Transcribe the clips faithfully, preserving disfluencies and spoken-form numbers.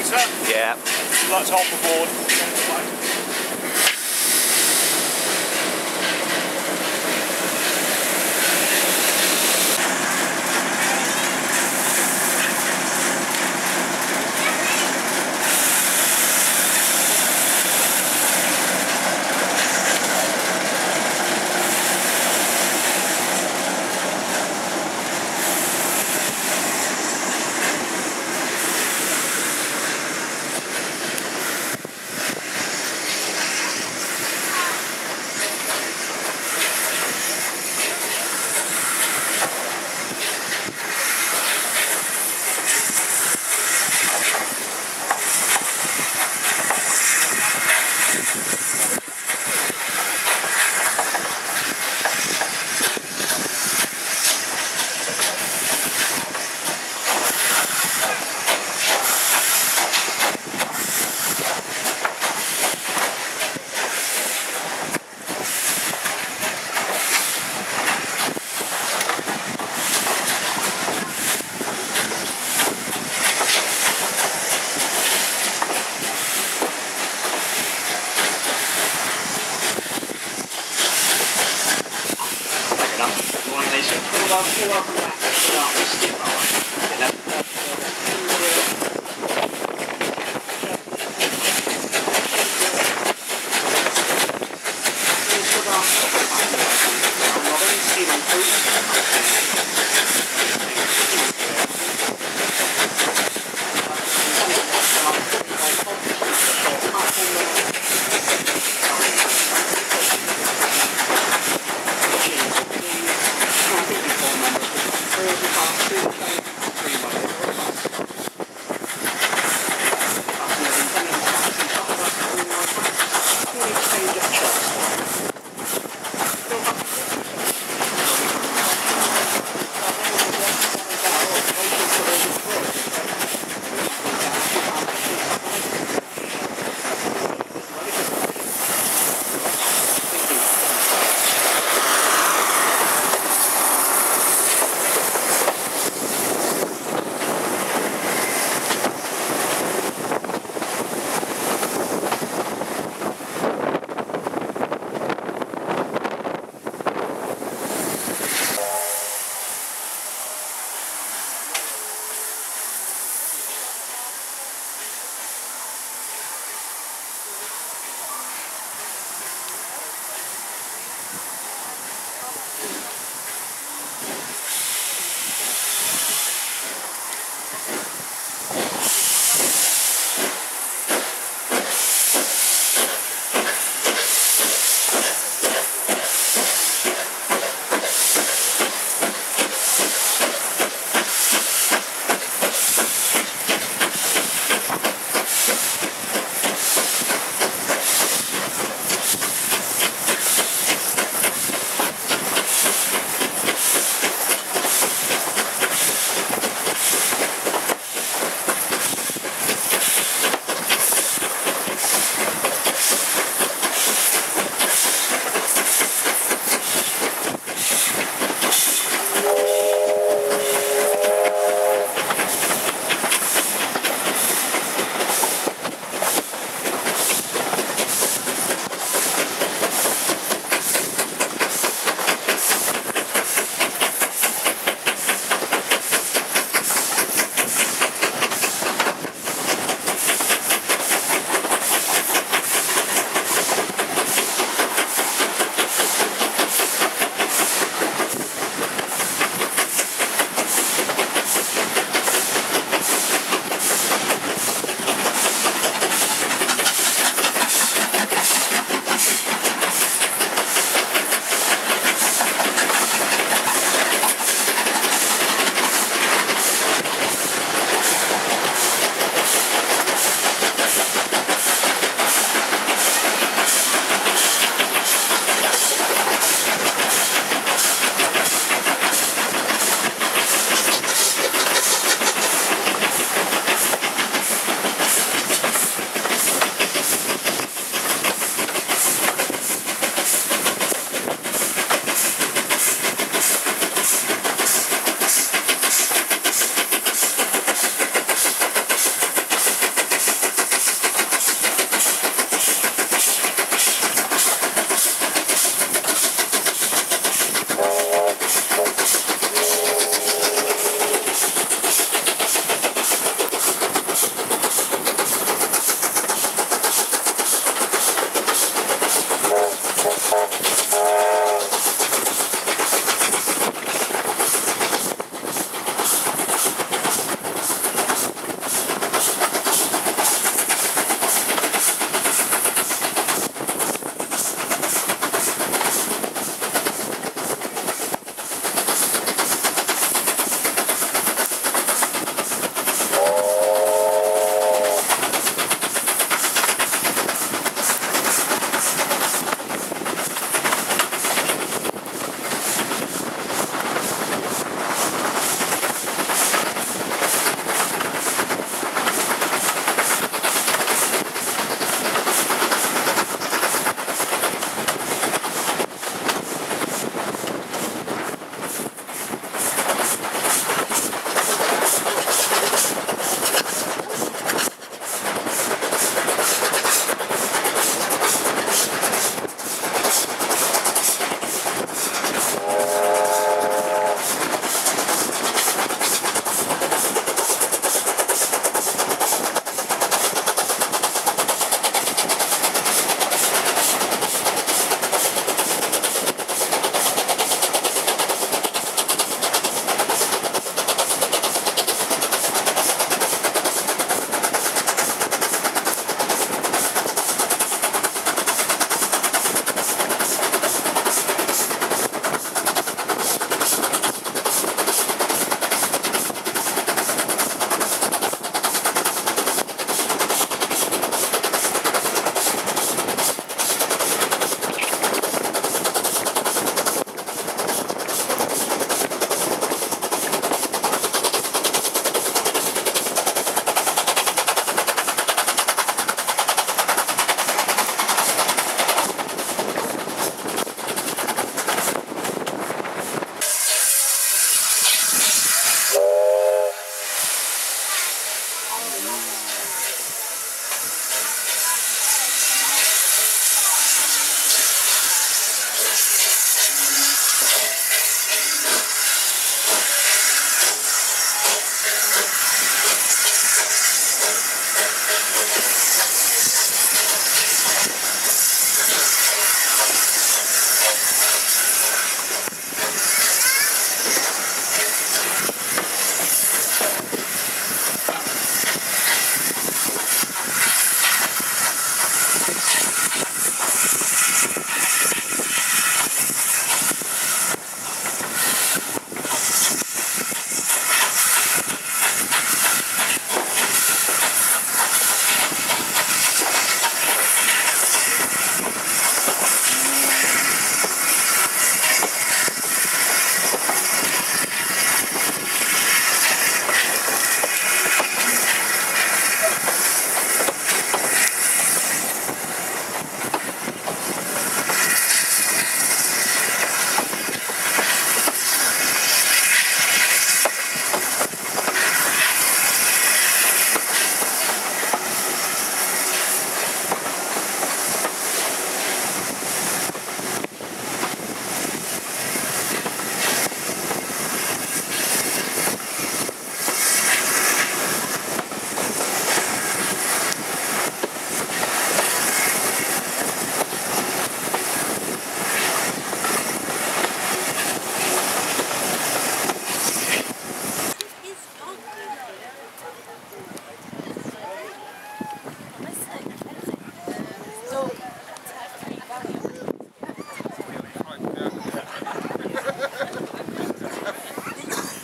sir? Yeah. Would you like to hold the board?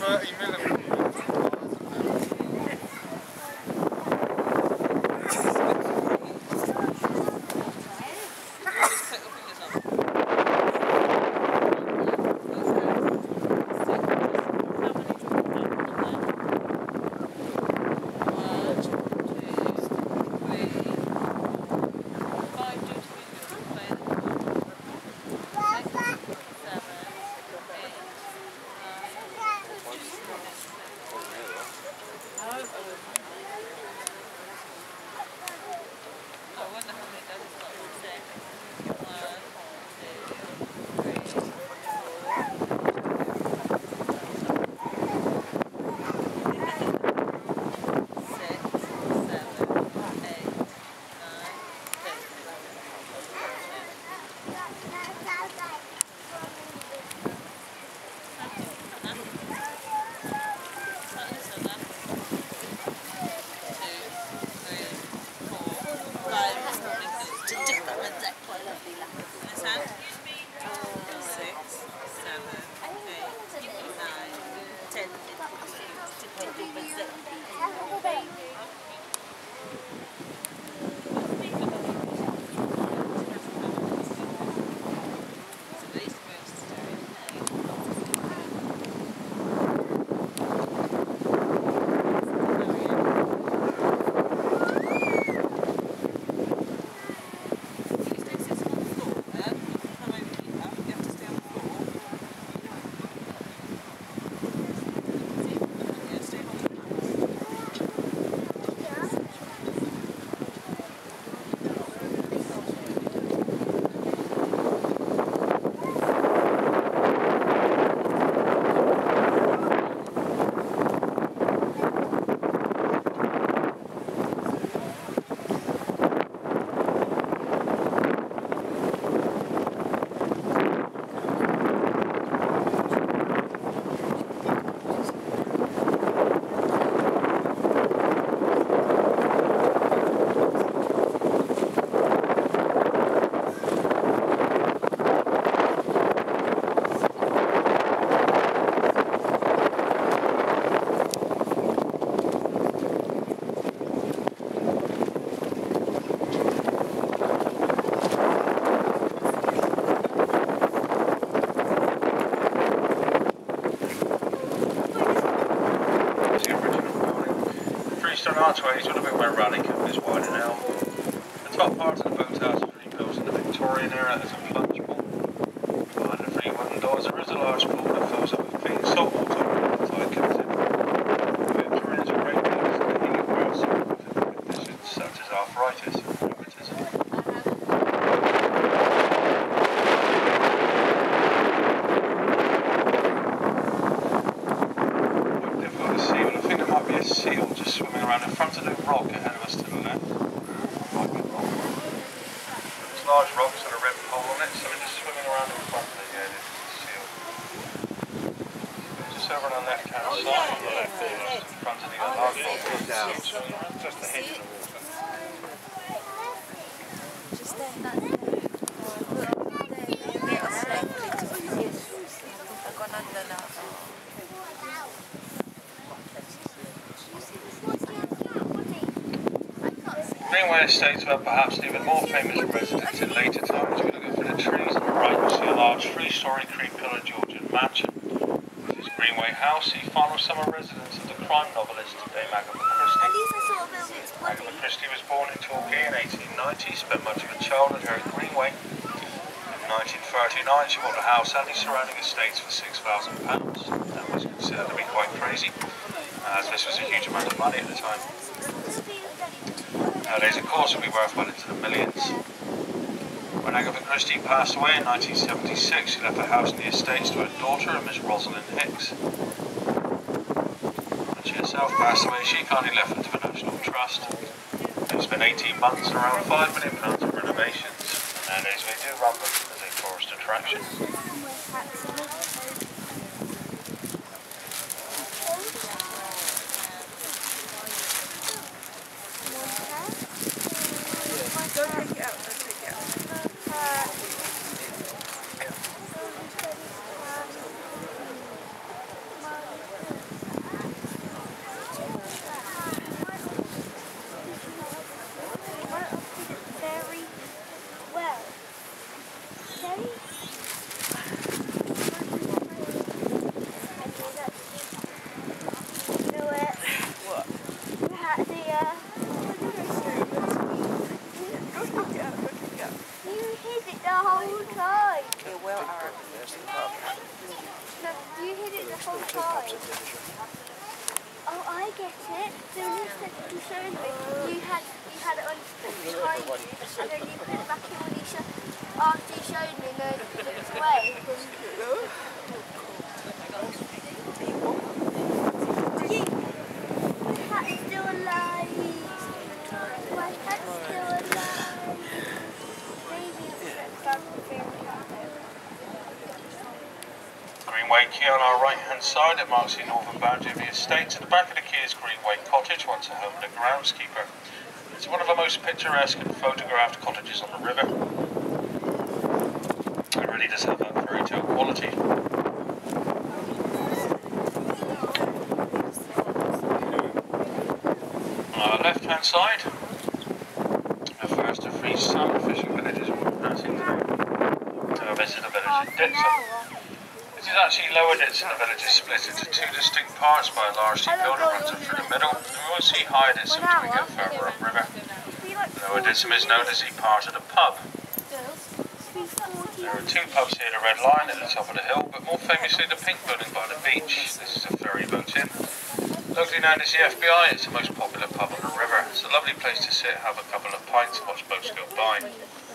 thirty millimetres. Archways would have been where Rallycamp is wider now. The top part of the boathouse was rebuilt in the Victorian era as a plunge pool. Behind the three wooden doors there is a large pool that fills up with clean salt water when the tide comes in. The Victorians are great things for healing grass with conditions such as arthritis and rheumatism. Quite difficult to see, but I think there might be a seal just swimming around in front of the rock ahead of us to the left. Might be wrong. There's large rocks with a red pole on it, so they're just swimming around in front of the yeah, this is the seal. Just over on the left hand side, on the left there, in front of the large rock, just swimming around just ahead of the water. Just there, that's there. I've gone under now. Greenway Estates were perhaps an even more famous residence in later times. We're looking for the trees on the right. We see a large three-storey cream-pillar Georgian mansion. This is Greenway House, the final summer residence of the crime novelist Dame Agatha Christie. Agatha Christie was born in Torquay in eighteen ninety, spent much of her childhood here at Greenway. In nineteen thirty-nine she bought a house and the surrounding estates for six thousand pounds. That was considered to be quite crazy, as this was a huge amount of money at the time. Nowadays, of course, it would be worth well into the millions. When Agatha Christie passed away in nineteen seventy-six, she left the house and the estates to her daughter, Miss Rosalind Hicks. When she herself passed away, she kindly left it to the National Trust. They spent eighteen months and around five million pounds on renovations, and nowadays they do run them as a tourist attraction. Don't take it out, don't take it out. Oh, I get it. So you said you showed me you had you had it on behind you, and then you put it back in when you showed after you showed me, and then it looked away. My cat is still alive. My cat's still alive. Maybe it's a Greenway Quay on our right hand side, it marks the northern boundary of the estate. To the back of the quay is Greenway Cottage, once a home and a groundskeeper. It's one of the most picturesque and photographed cottages on the river. It really does have that fairy tale quality. On our left hand side, the first of three salmon fishing villages we're passing through. To visit the village of Ditson. This is actually Lower Ditson. The village is split into two distinct parts by a large sea building runs up through the middle. And we won't see Higher Ditson until we get further upriver. Lower Ditson is known as the part of the pub. There are two pubs here, the Red Lion at the top of the hill, but more famously the Pink Building by the beach. This is a ferry boat in. Locally known as the F B I, it's the most popular pub on the river. It's a lovely place to sit, have a couple of pints and watch boats go by.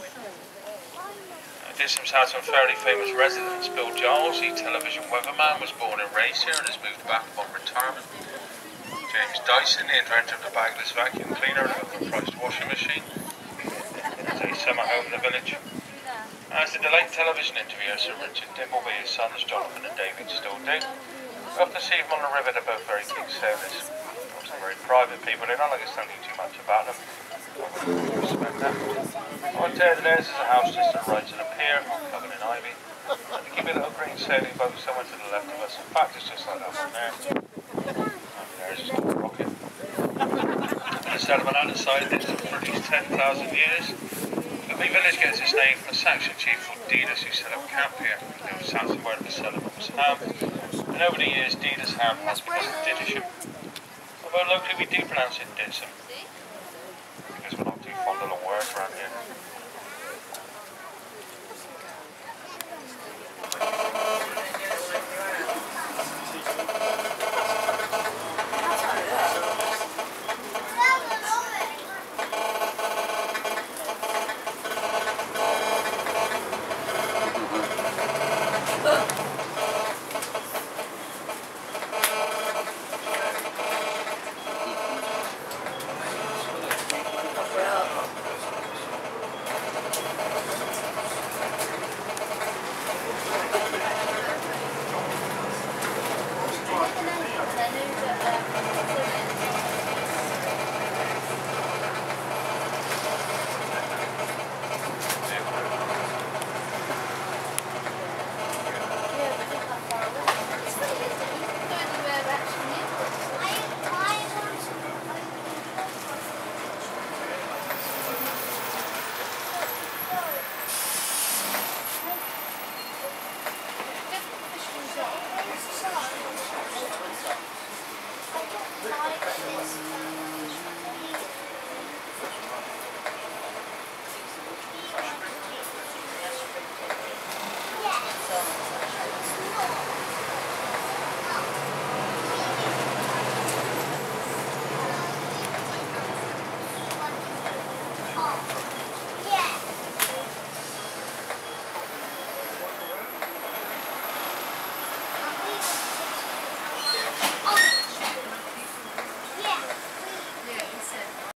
Ditson's had some fairly famous residents. Bill Giles, the television weatherman, was born and raised here and has moved back upon retirement. James Dyson, the inventor of the bagless vacuum cleaner and overpriced washing machine, has a summer home in the village. As did the late television interviewer Sir Richard Dimbleby, his sons Jonathan and David still do. We often see them on the river. They're both very keen sailors. Some very private people. They don't like us telling you too much about them. I would respect that. Right there, there's is a house just to the right of the pier, covered in ivy. And to keep a little green sailing boat somewhere to the left of us. In fact, it's just like that one there. And there's just a rocket. The settlement on the side of Ditson for at least ten thousand years. The village gets its name from a Saxon chief called Didas who set up camp here. It was Saxon where the settlement was Ham. And over the years, Didas Ham has become Didisham. Although locally we do pronounce it Ditson. Because we're not too fond of the words around here.